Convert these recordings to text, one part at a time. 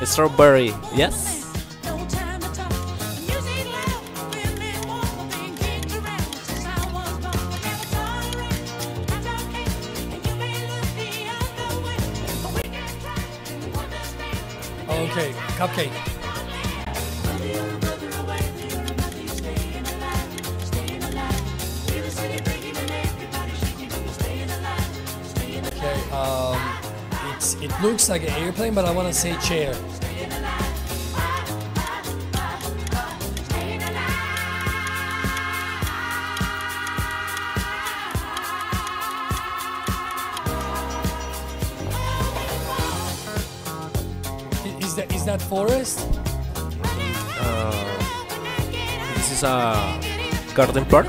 Strawberry, yes? Okay, cupcake. Okay, it looks like an airplane, but I want to say chair. Is that forest? This is a garden park.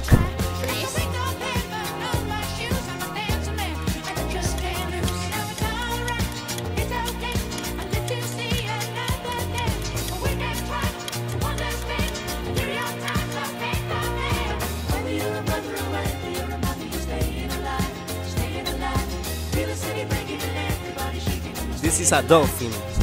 This is a dolphin.